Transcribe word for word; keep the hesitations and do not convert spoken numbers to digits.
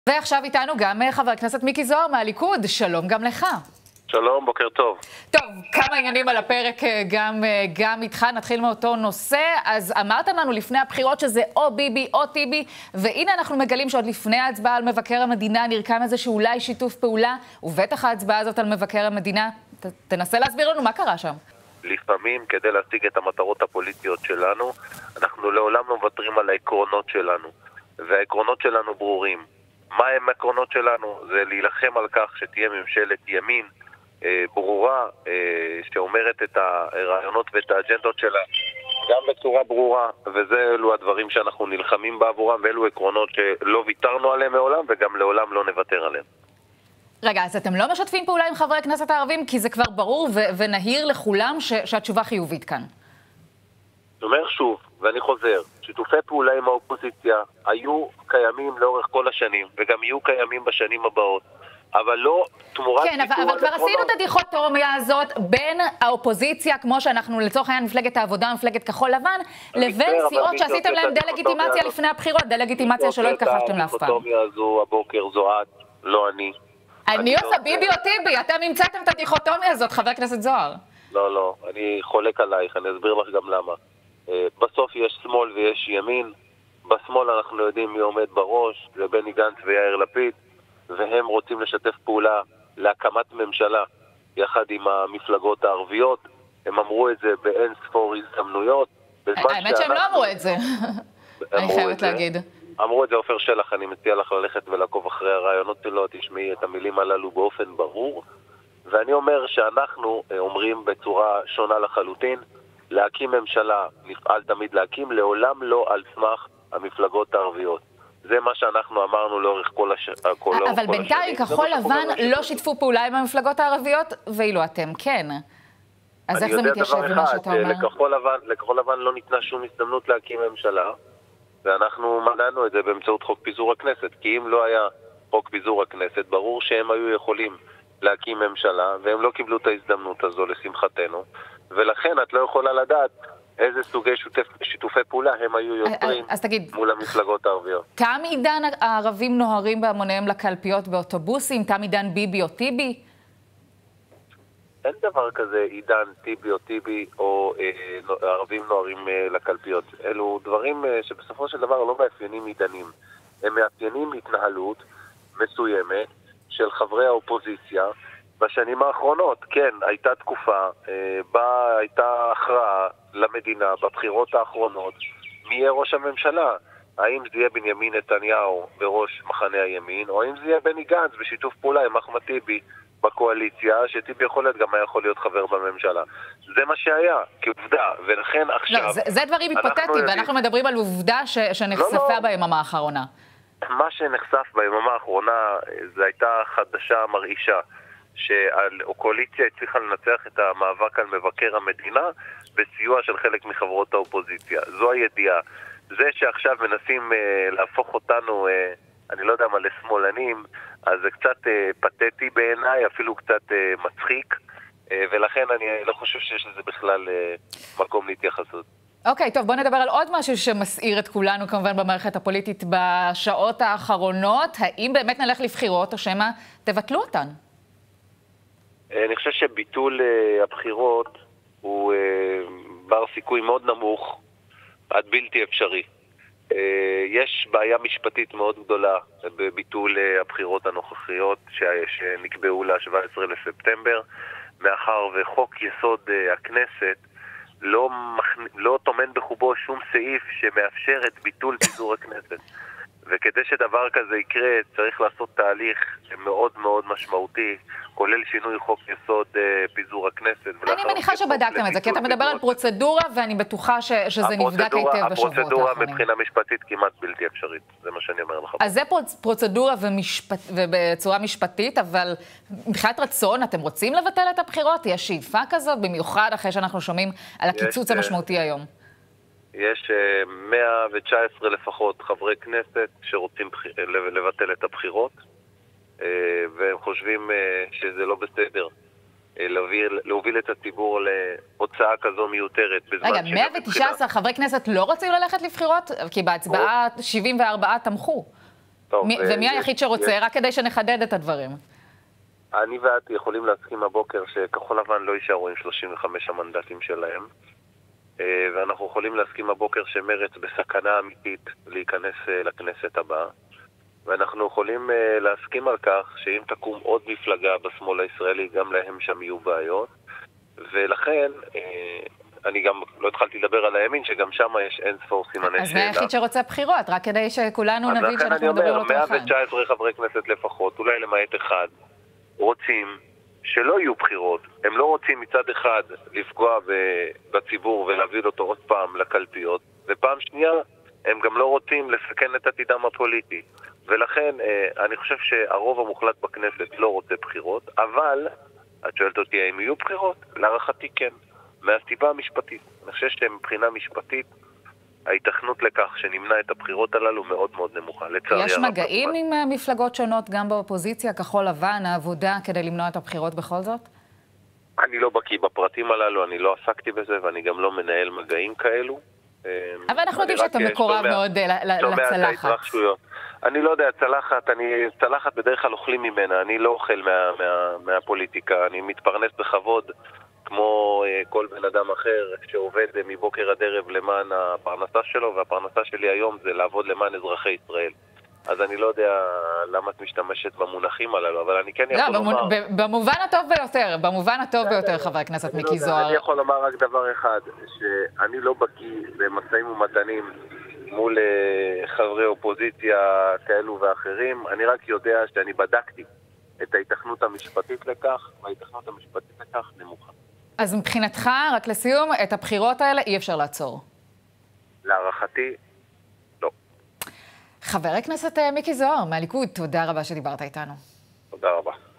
ועכשיו איתנו גם חבר הכנסת מיקי זוהר מהליכוד. שלום גם לך. שלום, בוקר טוב. טוב, כמה עניינים על הפרק גם, גם איתך. נתחיל מאותו נושא. אז אמרתם לנו לפני הבחירות שזה או ביבי או טיבי, והנה אנחנו מגלים שעוד לפני ההצבעה על מבקר המדינה נרקם איזה שאולי שיתוף פעולה, ובטח ההצבעה הזאת על מבקר המדינה. ת, תנסה להסביר לנו מה קרה שם. לפעמים כדי להשיג את המטרות הפוליטיות שלנו, אנחנו לעולם לא מוותרים על העקרונות שלנו. והעקרונות שלנו ברורים. מה הם העקרונות שלנו? זה להילחם על כך שתהיה ממשלת ימין אה, ברורה, אה, שאומרת את הרעיונות ואת האג'נדות שלה גם בצורה ברורה, וזה אלו הדברים שאנחנו נלחמים בעבורם, ואלו עקרונות שלא ויתרנו עליהם מעולם וגם לעולם לא נוותר עליהם. רגע, אז אתם לא משתפים פעולה עם חברי הכנסת הערבים? כי זה כבר ברור ו- ונהיר לכולם ש- שהתשובה חיובית כאן. זאת אומרת שוב, ואני חוזר, שיתופי פעולה עם האופוזיציה היו קיימים לאורך כל השנים, וגם יהיו קיימים בשנים הבאות, אבל לא תמורת... כן, אבל, אבל כבר עשינו את הדיכוטומיה הזאת בין האופוזיציה, כמו שאנחנו לצורך העניין מפלגת העבודה, מפלגת כחול לבן, לבין סיעות שעשיתם להם דה-לגיטימציה לפני הבחירות, דה-לגיטימציה שלא התכחשתם לאף פעם. הדיכוטומיה הזו הבוקר זו את, לא אני. אני עושה ביבי או טיבי, אתם המצאתם את הדיכוטומיה הזאת, חבר הכנסת זוהר. לא, לא, אני חולק עלייך, אני אסביר לך גם למה. בסוף יש שמאל ויש ימין. בשמאל אנחנו יודעים מי עומד בראש, זה בני גנץ ויאיר לפיד, והם רוצים לשתף פעולה להקמת ממשלה יחד עם המפלגות הערביות. הם אמרו את זה באין ספור הזדמנויות. האמת שהם לא אמרו את זה, אני חייבת להגיד. אמרו את זה עופר שלח, אני מציע לך ללכת ולעקוב אחרי הרעיונות שלו, תשמעי את המילים הללו באופן ברור. ואני אומר שאנחנו אומרים בצורה שונה לחלוטין, להקים ממשלה, נפעל תמיד להקים, לעולם לא על סמך המפלגות הערביות. זה מה שאנחנו אמרנו לאורך כל השנים. אבל בינתיים כחול לבן לא שיתפו פעולה עם המפלגות הערביות, ואילו אתם כן. אז איך זה מתיישב במה שאתה אומר? לכחול לבן לא ניתנה שום הזדמנות להקים ממשלה, ואנחנו מנענו את זה באמצעות חוק פיזור הכנסת, כי אם לא היה חוק פיזור הכנסת, ברור שהם היו יכולים להקים ממשלה, והם לא קיבלו את ההזדמנות הזו לשמחתנו, ולכן את לא יכולה לדעת איזה סוגי שותף, שיתופי פעולה הם היו יוצרים תגיד, מול המפלגות הערביות. תם עידן הערבים נוהרים בהמוניהם לקלפיות באוטובוסים? תם עידן ביבי או טיבי? אין דבר כזה עידן טיבי או טיבי או אה, ערבים נוהרים אה, לקלפיות. אלו דברים אה, שבסופו של דבר לא מאפיינים עידנים. הם מאפיינים התנהלות מסוימת של חברי האופוזיציה בשנים האחרונות. כן, הייתה תקופה אה, בה הייתה הכרעה למדינה בבחירות האחרונות מי יהיה ראש הממשלה. האם זה יהיה בנימין נתניהו בראש מחנה הימין, או האם זה יהיה בני גנץ בשיתוף פעולה עם אחמד טיבי בקואליציה, שטיבי יכול להיות גם היה יכול להיות חבר בממשלה. זה מה שהיה, כעובדה, ולכן עכשיו... לא, זה, זה דברים היפותטיים, ואנחנו מדברים על עובדה ש, שנחשפה לא, לא. ביממה האחרונה. מה שנחשף ביממה האחרונה, זה הייתה חדשה מרעישה, שהקואליציה הצליחה לנצח את המאבק על מבקר המדינה, בסיוע של חלק מחברות האופוזיציה. זו הידיעה. זה שעכשיו מנסים uh, להפוך אותנו, uh, אני לא יודע מה, לשמאלנים, אז זה קצת אה, פתטי בעיניי, אפילו קצת אה, מצחיק, אה, ולכן אני לא חושב שיש לזה בכלל אה, מקום להתייחסות. אוקיי, טוב, בוא נדבר על עוד משהו שמסעיר את כולנו כמובן במערכת הפוליטית בשעות האחרונות. האם באמת נלך לבחירות או שמה תבטלו אותן? אה, אני חושב שביטול אה, הבחירות הוא אה, בר סיכוי מאוד נמוך, עד בלתי אפשרי. יש בעיה משפטית מאוד גדולה בביטול הבחירות הנוכחיות שנקבעו ל-שבעה עשר לספטמבר, מאחר וחוק יסוד הכנסת לא, לא טומן בחובו שום סעיף שמאפשר את ביטול פיזור הכנסת. וכדי שדבר כזה יקרה צריך לעשות תהליך מאוד מאוד משמעותי, כולל שינוי חוק יסוד פיזור הכנסת. אני מניחה שבדקתם את זה, כי אתה מדבר על פרוצדורה, ואני בטוחה שזה נבדק היטב בשבועות האחרונים. הפרוצדורה מבחינה משפטית כמעט בלתי אפשרית, זה מה שאני אומר לך. אז זה פרוצדורה ובצורה משפטית, אבל מבחינת רצון, אתם רוצים לבטל את הבחירות? יש שאיפה כזאת, במיוחד אחרי שאנחנו שומעים על הקיצוץ המשמעותי היום. יש מאה תשע עשרה לפחות חברי כנסת שרוצים לבטל את הבחירות, והם חושבים שזה לא בסדר להוביל, להוביל את הציבור להוצאה כזו מיותרת. רגע, מאה ותשע עשרה חברי כנסת לא רוצים ללכת לבחירות? כי בהצבעה שבעים וארבעה תמכו. טוב, מי, ומי יש, היחיד שרוצה? יש... רק כדי שנחדד את הדברים. אני ואת יכולים להסכים הבוקר שכחול לבן לא יישארו עם שלושים וחמישה המנדטים שלהם, ואנחנו יכולים להסכים הבוקר שמרץ בסכנה אמיתית להיכנס לכנסת הבאה, ואנחנו יכולים להסכים על כך שאם תקום עוד מפלגה בשמאל הישראלי, גם להם שם יהיו בעיות, ולכן אני גם לא התחלתי לדבר על הימין, שגם שם יש אין ספור סימני שאלה. אז מי היחיד שרוצה בחירות? רק כדי שכולנו נבין שאנחנו מדברים על אותו אחד. מאה ותשע עשרה חברי כנסת לפחות, אולי למעט אחד, רוצים שלא יהיו בחירות. הם לא רוצים מצד אחד לפגוע בציבור ולהביא אותו עוד פעם לקלפיות, ופעם שנייה הם גם לא רוצים לסכן את עתידם הפוליטי. ולכן אני חושב שהרוב המוחלט בכנסת לא רוצה בחירות, אבל את שואלת אותי האם יהיו בחירות? להערכתי כן. מהסיבה המשפטית. אני חושב שמבחינה משפטית ההיתכנות לכך שנמנע את הבחירות הללו מאוד מאוד נמוכה. יש מגעים עם מפלגות שונות, גם באופוזיציה, כחול לבן, העבודה, כדי למנוע את הבחירות בכל זאת? אני לא בקיא בפרטים הללו, אני לא עסקתי בזה, ואני גם לא מנהל מגעים כאלו. אבל אנחנו יודעים שאתה מקורב מאוד לצלחת. אני לא יודע, צלחת, אני, צלחת בדרך כלל אוכלים ממנה, אני לא אוכל מה, מה, מהפוליטיקה, אני מתפרנס בכבוד, כמו כל בן אדם אחר שעובד מבוקר עד ערב למען הפרנסה שלו, והפרנסה שלי היום זה לעבוד למען אזרחי ישראל. אז אני לא יודע למה את משתמשת במונחים הללו, אבל אני כן יכול לומר... במובן הטוב ביותר, במובן הטוב ביותר, חבר הכנסת מיקי זוהר. אני יכול לומר רק דבר אחד, שאני לא בקיא במשאים ומתנים מול חברי אופוזיציה כאלו ואחרים, אני רק יודע שאני בדקתי את ההיתכנות המשפטית לכך, וההיתכנות המשפטית לכך נמוכה. אז מבחינתך, רק לסיום, את הבחירות האלה אי אפשר לעצור. להערכתי, לא. חבר הכנסת מיקי זוהר, מהליכוד, תודה רבה שדיברת איתנו. תודה רבה.